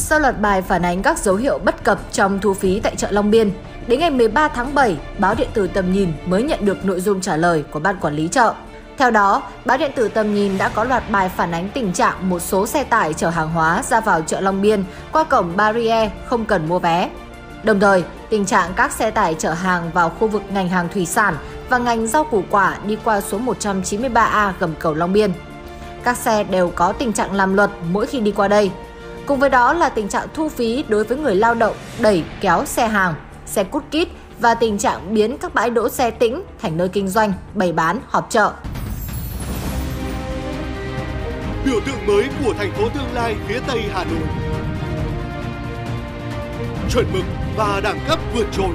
Sau loạt bài phản ánh các dấu hiệu bất cập trong thu phí tại chợ Long Biên, đến ngày 13 tháng 7, báo điện tử Tầm Nhìn mới nhận được nội dung trả lời của Ban Quản lý chợ. Theo đó, báo điện tử Tầm Nhìn đã có loạt bài phản ánh tình trạng một số xe tải chở hàng hóa ra vào chợ Long Biên qua cổng barrier không cần mua vé. Đồng thời, tình trạng các xe tải chở hàng vào khu vực ngành hàng thủy sản và ngành rau củ quả đi qua số 193A gầm cầu Long Biên. Các xe đều có tình trạng làm luật mỗi khi đi qua đây. Cùng với đó là tình trạng thu phí đối với người lao động đẩy kéo xe hàng, xe cút kít và tình trạng biến các bãi đỗ xe tĩnh thành nơi kinh doanh, bày bán, họp chợ. Biểu tượng mới của thành phố tương lai phía Tây Hà Nội. Chuẩn mực và đẳng cấp vượt trội.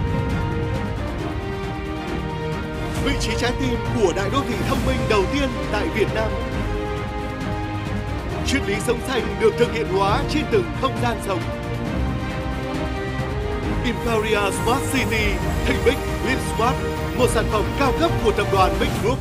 Vị trí trái tim của đại đô thị thông minh đầu tiên tại Việt Nam. Triết lý sống xanh được thực hiện hóa trên từng không gian sống. Imperial Smart City, Think Big, Live Smart, một sản phẩm cao cấp của tập đoàn Big Group.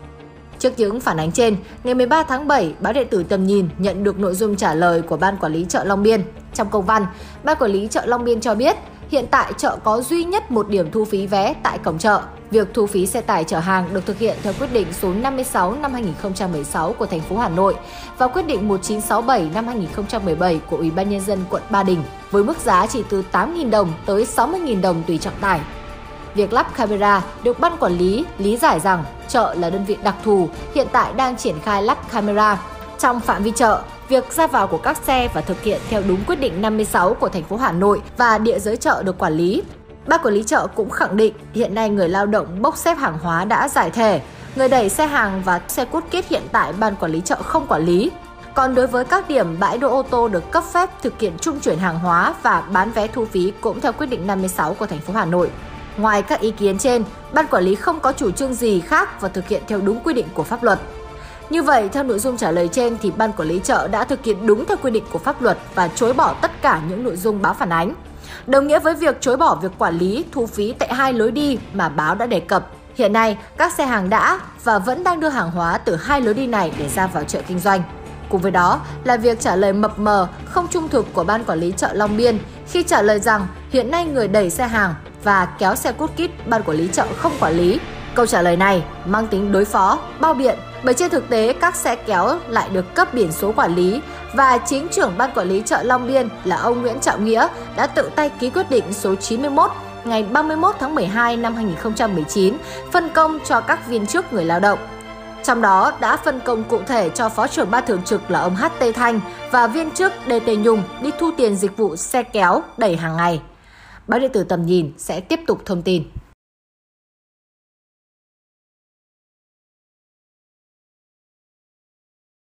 Trước những phản ánh trên, ngày 13 tháng 7, báo điện tử Tầm Nhìn nhận được nội dung trả lời của Ban Quản lý chợ Long Biên. Trong công văn, Ban Quản lý chợ Long Biên cho biết, hiện tại chợ có duy nhất một điểm thu phí vé tại cổng chợ. Việc thu phí xe tải chở hàng được thực hiện theo quyết định số 56 năm 2016 của thành phố Hà Nội và quyết định 1967 năm 2017 của Ủy ban Nhân dân quận Ba Đình, với mức giá chỉ từ 8.000 đồng tới 60.000 đồng tùy trọng tải. Việc lắp camera được Ban Quản lý lý giải rằng chợ là đơn vị đặc thù, hiện tại đang triển khai lắp camera. Trong phạm vi chợ, việc ra vào của các xe và thực hiện theo đúng quyết định 56 của thành phố Hà Nội và địa giới chợ được quản lý. Ban Quản lý chợ cũng khẳng định hiện nay người lao động bốc xếp hàng hóa đã giải thể, người đẩy xe hàng và xe cút kít hiện tại Ban Quản lý chợ không quản lý. Còn đối với các điểm bãi đỗ ô tô được cấp phép thực hiện trung chuyển hàng hóa và bán vé thu phí cũng theo quyết định 56 của thành phố Hà Nội. Ngoài các ý kiến trên, Ban Quản lý không có chủ trương gì khác và thực hiện theo đúng quy định của pháp luật. Như vậy, theo nội dung trả lời trên thì Ban Quản lý chợ đã thực hiện đúng theo quy định của pháp luật và chối bỏ tất cả những nội dung báo phản ánh. Đồng nghĩa với việc chối bỏ việc quản lý, thu phí tại hai lối đi mà báo đã đề cập. Hiện nay, các xe hàng đã và vẫn đang đưa hàng hóa từ hai lối đi này để ra vào chợ kinh doanh. Cùng với đó là việc trả lời mập mờ, không trung thực của Ban Quản lý chợ Long Biên khi trả lời rằng hiện nay người đẩy xe hàng và kéo xe cút kít Ban Quản lý chợ không quản lý. Câu trả lời này mang tính đối phó, bao biện, bởi trên thực tế các xe kéo lại được cấp biển số quản lý và chính trưởng Ban Quản lý chợ Long Biên là ông Nguyễn Trọng Nghĩa đã tự tay ký quyết định số 91 ngày 31 tháng 12 năm 2019 phân công cho các viên chức người lao động. Trong đó đã phân công cụ thể cho Phó trưởng Ban Thường trực là ông H.T. Thanh và viên chức D.T. Nhung đi thu tiền dịch vụ xe kéo đẩy hàng ngày. Báo điện tử Tầm Nhìn sẽ tiếp tục thông tin.